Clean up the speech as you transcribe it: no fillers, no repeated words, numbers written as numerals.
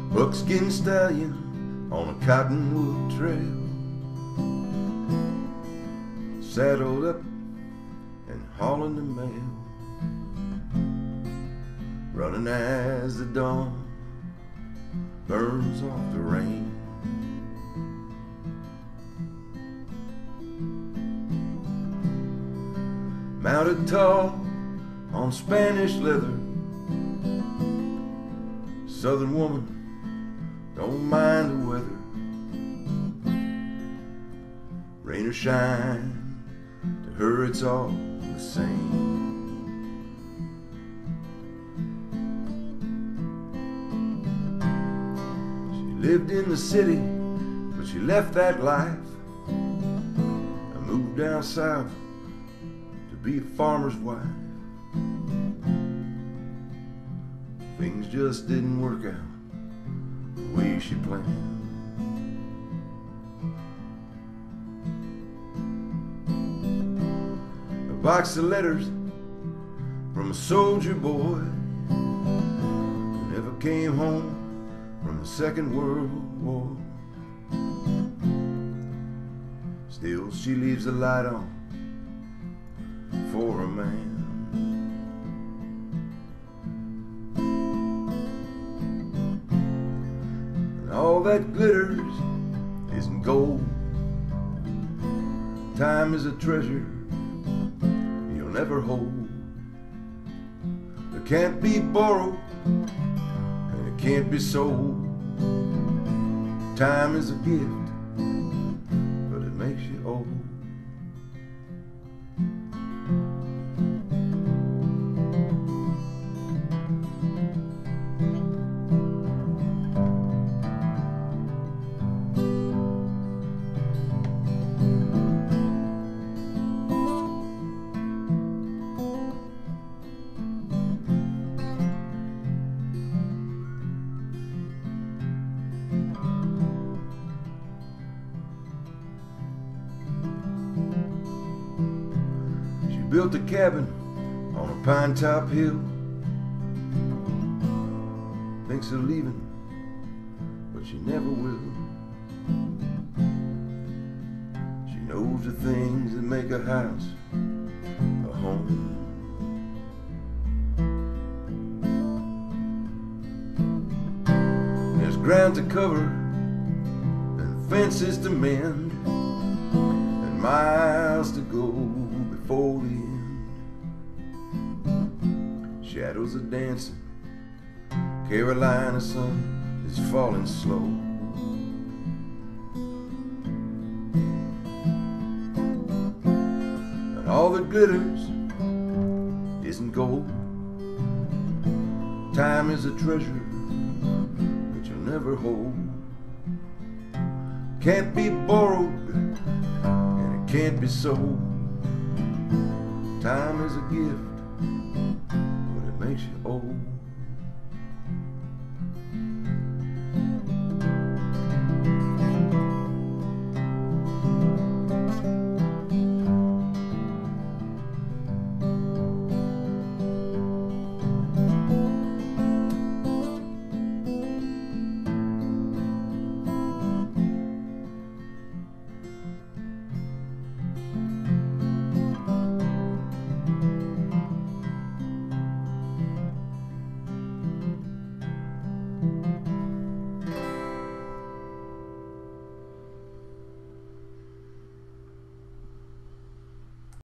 Buckskin stallion on a cottonwood trail, saddled up and hauling the mail, running as the dawn burns off the rain. Mounted tall on Spanish leather, Southern woman don't mind the weather, rain or shine, to her it's all the same. She lived in the city, but she left that life and moved down south to be a farmer's wife. Things just didn't work out the way she planned. A box of letters from a soldier boy who never came home from the Second World War. Still she leaves the light on for a man. All that glitters isn't gold. Time is a treasure you'll never hold. It can't be borrowed and it can't be sold. Time is a gift, but it makes you old. Built a cabin on a pine top hill, thinks of leaving, but she never will. She knows the things that make a house a home. There's ground to cover and fences to mend and miles to go before the end. Shadows are dancing, Carolina sun is falling slow. And all that glitters isn't gold. Time is a treasure that you'll never hold. Can't be borrowed and it can't be sold. Time is a gift, but it makes you old.